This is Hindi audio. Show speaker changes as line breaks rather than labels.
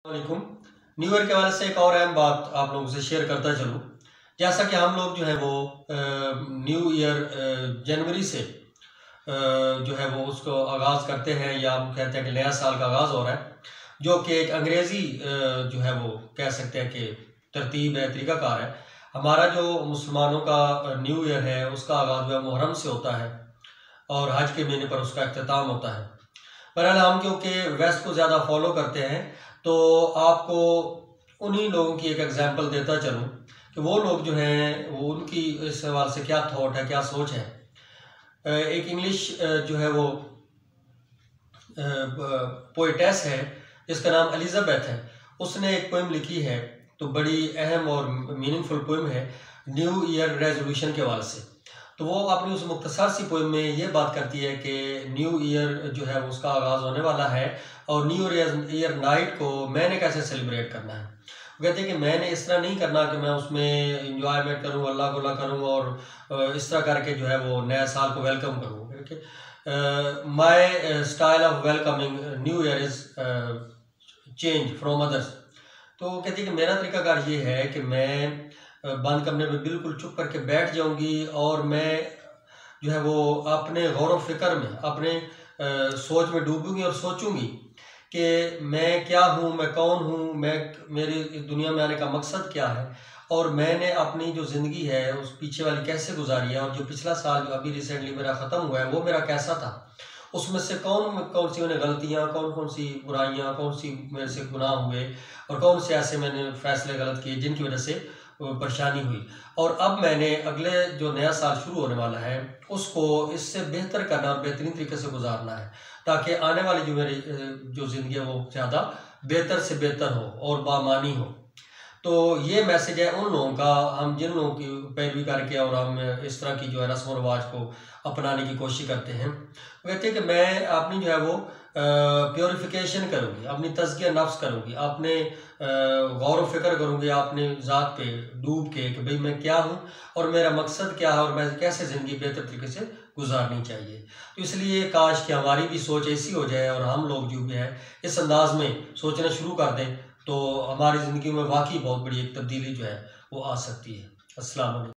वालेकुम। न्यू ईयर के हवाले से एक और अहम बात आप लोगों से शेयर करता चलूँ। जैसा कि हम लोग जो है वो न्यू ईयर जनवरी से जो है वो उसको आगाज़ करते हैं, या हम कहते हैं कि नया साल का आगाज़ हो रहा है, जो कि एक अंग्रेज़ी जो है वो कह सकते हैं कि तरतीब है, तरीक़ाकार है। हमारा जो मुसलमानों का न्यू ईयर है उसका आगाज़ जो है मुहर्रम से होता है और हज के महीने पर उसका इख्तिताम होता है। बहरहाल हम क्योंकि वेस्ट को ज़्यादा फॉलो करते हैं तो आपको उन्हीं लोगों की एक एग्जांपल देता चलूँ कि वो लोग जो हैं वो उनकी इस सवाल से क्या थॉट है, क्या सोच है। एक इंग्लिश जो है वो पोइटेस है जिसका नाम एलिजाबेथ है। उसने एक पोइम लिखी है, तो बड़ी अहम और मीनिंगफुल पोइम है न्यू ईयर रेजोल्यूशन के हवाले से। तो वो अपनी उस मुख्तसर सी पोइम में ये बात करती है कि न्यू ईयर जो है उसका आगाज़ होने वाला है और न्यू ईयर नाइट को मैंने कैसे सेलिब्रेट करना है। वो कहते हैं कि मैंने इस तरह नहीं करना कि मैं उसमें इंजॉयमेंट करूँ, अल्लाह गुल्ला करूँ और इस तरह करके जो है वो नया साल को वेलकम करूँ। My style of welcoming new year is change from others. तो कहती है कि मेरा तरीकाकार ये है कि मैं बंद कमरे में बिल्कुल चुप करके बैठ जाऊंगी और मैं जो है वो अपने गौर व फिक्र में, अपने सोच में डूबूंगी और सोचूंगी कि मैं क्या हूँ, मैं कौन हूँ, मैं मेरी इस दुनिया में आने का मकसद क्या है और मैंने अपनी जो ज़िंदगी है उस पीछे वाली कैसे गुजारी है, और जो पिछला साल जो अभी रिसेंटली मेरा ख़त्म हुआ है वो मेरा कैसा था, उसमें से कौन कौन सी मैंने गलतियाँ, कौन कौन सी बुराइयाँ, कौन सी मेरे से गुनाह हुए और कौन से ऐसे मैंने फ़ैसले गलत किए जिनकी वजह से परेशानी हुई। और अब मैंने अगले जो नया साल शुरू होने वाला है उसको इससे बेहतर करना और बेहतरीन तरीके से गुजारना है, ताकि आने वाली जो मेरी जो ज़िंदगी है वो ज़्यादा बेहतर से बेहतर हो और बामानी हो। तो ये मैसेज है उन लोगों का, हम जिन लोगों की पैरवी करके और हम इस तरह की जो है रस्म रवाज को अपनाने की कोशिश करते हैं। कहते हैं कि मैं अपनी जो है वो प्योरिफिकेशन करूँगी, अपनी तज़किया नफ्स करूँगी, अपने गौर व फिक्र करूँगी अपने ज़ात पे डूब के कि भाई मैं क्या हूँ और मेरा मकसद क्या है और मैं कैसे ज़िंदगी बेहतर तरीके से गुजारनी चाहिए। तो इसलिए काश कि हमारी भी सोच ऐसी हो जाए और हम लोग जो भी है इस अंदाज में सोचना शुरू कर दें, तो हमारी ज़िंदगी में वाकई बहुत बड़ी एक तब्दीली जो है वो आ सकती है। अस्सलाम वालेकुम।